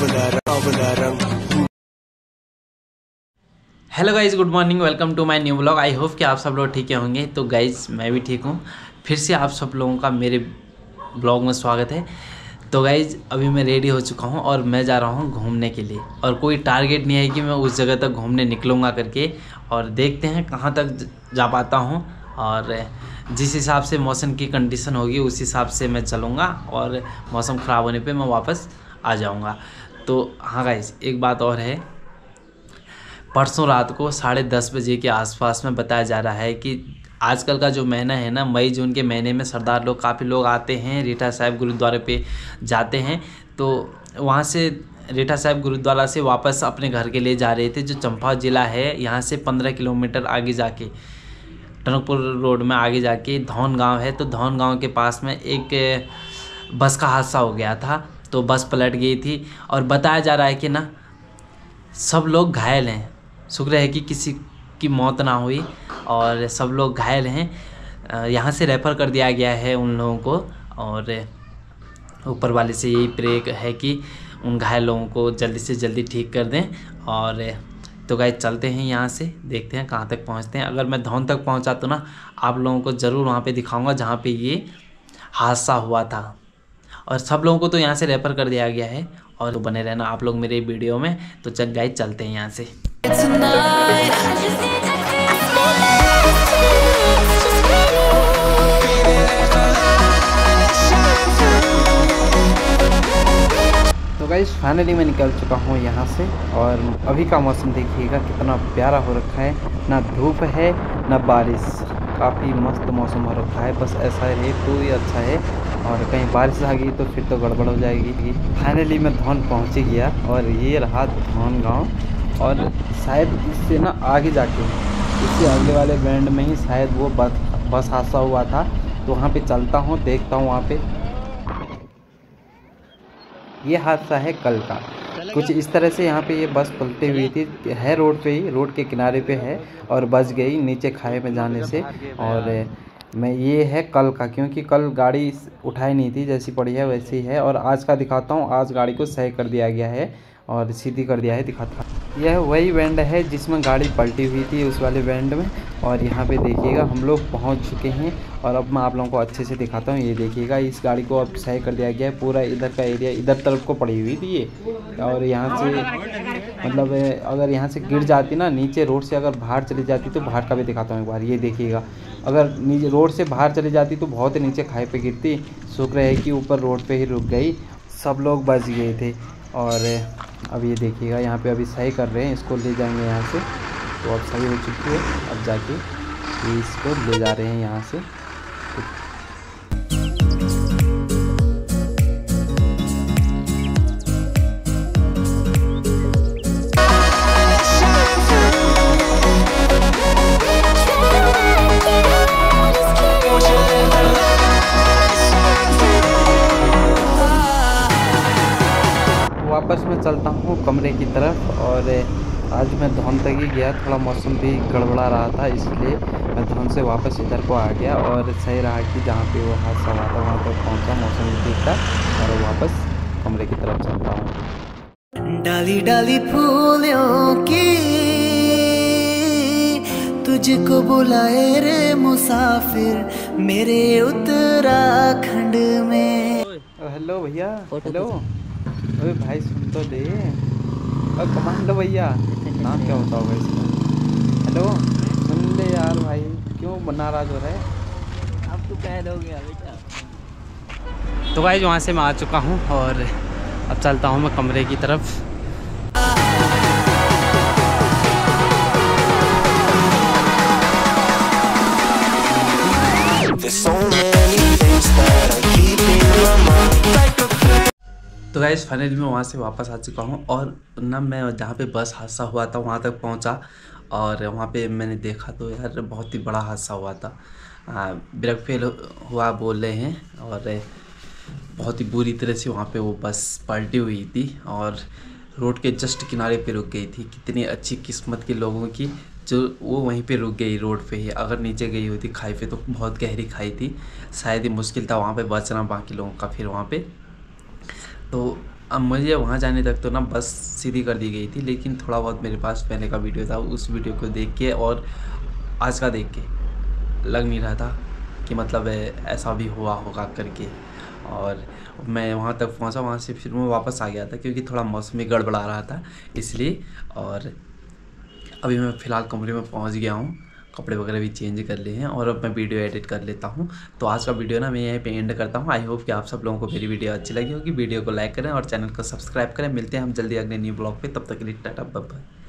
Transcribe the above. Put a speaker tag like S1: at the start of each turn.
S1: Hello guys, good morning, welcome to my new blog. I hope कि आप सब लोग ठीक होंगे। तो गाइज़ मैं भी ठीक हूँ। फिर से आप सब लोगों का मेरे ब्लॉग में स्वागत है। तो गाइज़ अभी मैं रेडी हो चुका हूँ और मैं जा रहा हूँ घूमने के लिए। और कोई टारगेट नहीं है कि मैं उस जगह तक घूमने निकलूँगा करके, और देखते हैं कहाँ तक जा पाता हूँ। और जिस हिसाब से मौसम की कंडीशन होगी उस हिसाब से मैं चलूँगा, और मौसम ख़राब होने पे मैं वापस आ जाऊँगा। तो हाँ गाइज़, एक बात और है। परसों रात को 10:30 बजे के आसपास में बताया जा रहा है कि आजकल का जो महीना है ना, मई जून के महीने में सरदार लोग काफ़ी लोग आते हैं, रीठा साहिब गुरुद्वारे पे जाते हैं। तो वहाँ से रीठा साहिब गुरुद्वारा से वापस अपने घर के लिए जा रहे थे, जो चंपावत ज़िला है। यहाँ से 15 किलोमीटर आगे जाके, टनकपुर रोड में आगे जाके धौन गाँव है। तो धौन गाँव के पास में एक बस का हादसा हो गया था। तो बस पलट गई थी और बताया जा रहा है कि ना सब लोग घायल हैं। शुक्र है कि किसी की मौत ना हुई, और सब लोग घायल हैं। यहाँ से रेफ़र कर दिया गया है उन लोगों को, और ऊपर वाले से यही प्रे है कि उन घायल लोगों को जल्दी से जल्दी ठीक कर दें। और तो गाइस चलते हैं यहाँ से, देखते हैं कहाँ तक पहुँचते हैं। अगर मैं धौन तक पहुँचा तो ना आप लोगों को ज़रूर वहाँ पे दिखाऊँगा जहाँ पे ये हादसा हुआ था। और सब लोगों को तो यहाँ से रेफ़र कर दिया गया है। और तो बने रहना आप लोग मेरे वीडियो में। तो चल गाइस चलते हैं यहाँ से। तो गाइस फाइनली मैं निकल चुका हूँ यहाँ से, और अभी का मौसम देखिएगा कितना प्यारा हो रखा है। ना धूप है ना बारिश, काफ़ी मस्त मौसम हो रखा है। बस ऐसा रहे तो ही अच्छा है, और कहीं बारिश आ गई तो फिर तो गड़बड़ हो जाएगी। फाइनली मैं धौन पहुँच गया, और ये रहा धौन गाँव। और शायद इससे ना आगे जाके इससे अगले वाले बैंड में ही शायद वो बस हादसा हुआ था। तो वहाँ पे चलता हूँ, देखता हूँ वहाँ पे। ये हादसा है कल का। कुछ इस तरह से यहाँ पे ये बस पलटी हुई थी, है रोड पे ही, रोड के किनारे पे है, और बच गई नीचे खाई में जाने से। और मैं ये है कल का, क्योंकि कल गाड़ी उठाई नहीं थी, जैसी पड़ी है वैसी है। और आज का दिखाता हूँ, आज गाड़ी को सही कर दिया गया है और सीधी कर दिया है, दिखाता हूँ। यह वही बैंड है जिसमें गाड़ी पलटी हुई थी, उस वाले बैंड में। और यहाँ पे देखिएगा हम लोग पहुँच चुके हैं, और अब मैं आप लोगों को अच्छे से दिखाता हूँ। ये देखिएगा इस गाड़ी को अब सही कर दिया गया है। पूरा इधर का एरिया इधर तरफ को पड़ी हुई थी ये, और यहाँ से मतलब अगर यहाँ से गिर जाती ना नीचे, रोड से अगर बाहर चली जाती तो बाहर का भी दिखाता हूँ एक बार। ये देखिएगा अगर नीचे रोड से बाहर चली जाती तो बहुत ही नीचे खाई पे गिरती। शुक्र है कि ऊपर रोड पे ही रुक गई, सब लोग बच गए थे। और अब ये देखिएगा यहाँ पे अभी सही कर रहे हैं, इसको ले जाएंगे यहाँ से। तो अब सही हो चुकी है, अब जाके ये इसको ले जा रहे हैं यहाँ से। वापस मैं चलता हूँ कमरे की तरफ, और आज मैं धौन तक ही गया। थोड़ा मौसम भी गड़बड़ा रहा था, इसलिए मैं धौन से वापस इधर को आ गया। और सही रहा कि जहाँ पे वो हादसा हुआ था वहाँ तक पहुँचा, मौसम भी ठीक था। और वापस कमरे की तरफ चलता हूँ।
S2: डाली डाली फूलों की तुझको बुलाए रे मुसाफिर मेरे उत्तराखंड में।
S1: हेलो भैया, हेलो। अरे भाई सुन तो दे। और कमांडो भैया, नाम क्या होता होगा इसका? हेलो सुन ले यार भाई, क्यों नाराज हो रहा है?
S3: अब तो पहले हो गया बेटा।
S1: तो भाई वहाँ से मैं आ चुका हूँ, और अब चलता हूँ मैं कमरे की तरफ। तो गाइस फाइनली मैं वहाँ से वापस आ चुका हूँ, और ना मैं जहाँ पे बस हादसा हुआ था वहाँ तक पहुँचा। और वहाँ पे मैंने देखा तो यार बहुत ही बड़ा हादसा हुआ था। ब्रेक फेल हुआ बोल रहे हैं, और बहुत ही बुरी तरह से वहाँ पे वो बस पलटी हुई थी, और रोड के जस्ट किनारे पे रुक गई थी। कितनी अच्छी किस्मत के लोगों की जो वो वहीं पे रुक गई रोड पे ही। अगर नीचे गई होती खाई पे तो बहुत गहरी खाई थी, शायद ही मुश्किल था वहाँ पे बचना बाकी लोगों का फिर वहाँ पे। तो अब मुझे वहाँ जाने तक तो ना बस सीधी कर दी गई थी, लेकिन थोड़ा बहुत मेरे पास पहले का वीडियो था, उस वीडियो को देख के और आज का देख के लग नहीं रहा था कि मतलब ऐसा भी हुआ होगा करके। और मैं वहाँ तक पहुँचा, वहाँ से फिर मैं वापस आ गया था क्योंकि थोड़ा मौसम में गड़बड़ा रहा था इसलिए। और अभी मैं फ़िलहाल कमरे में पहुँच गया हूँ, कपड़े वगैरह भी चेंज कर लिए हैं और अब मैं वीडियो एडिट कर लेता हूँ। तो आज का वीडियो ना मैं यहीं पे एंड करता हूँ। आई होप कि आप सब लोगों को मेरी वीडियो अच्छी लगी होगी। वीडियो को लाइक करें और चैनल को सब्सक्राइब करें। मिलते हैं हम जल्दी अगले न्यू ब्लॉग पे, तब तक के लिए टाटा बाय बाय।